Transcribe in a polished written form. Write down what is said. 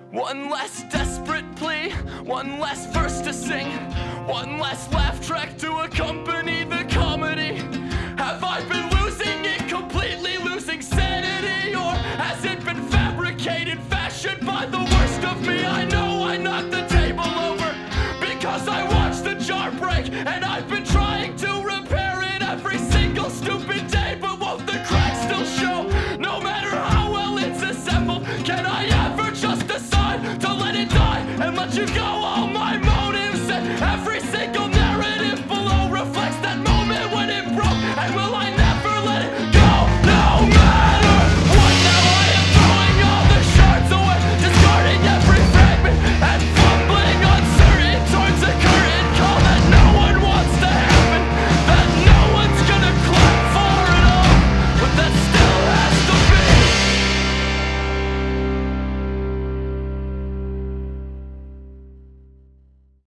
One less desperate plea, one less verse to sing, one less laugh track to accompany the comedy.